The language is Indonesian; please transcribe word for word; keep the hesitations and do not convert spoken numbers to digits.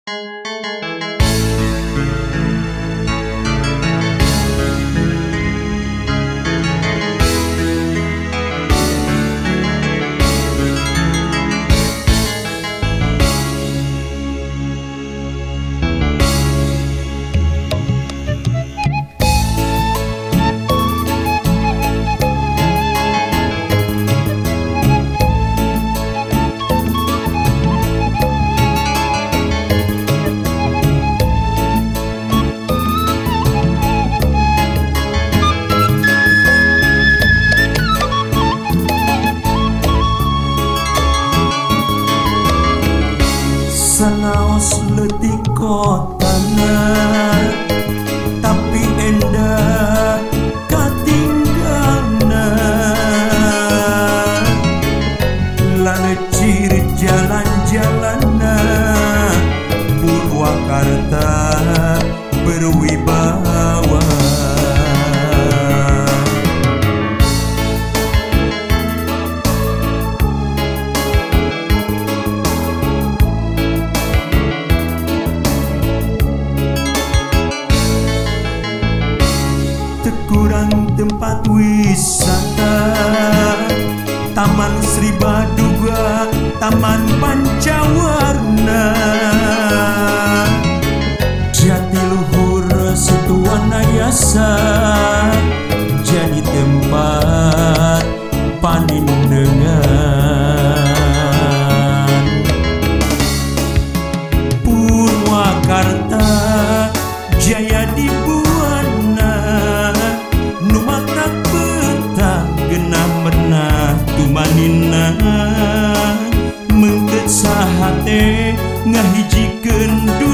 Sanaos letih kotana tapi endah katinggalna lalecir jalan-jalanna Purwakarta berwibawa. Kurang tempat wisata, Taman Sri Baduga, Taman Pancawarna, Jatiluhur Setuanayasa jadi tempat panindengan. Purwakarta jaya dibuana, numatak betah genah menah tumanina, mengket sahate ngahijikeun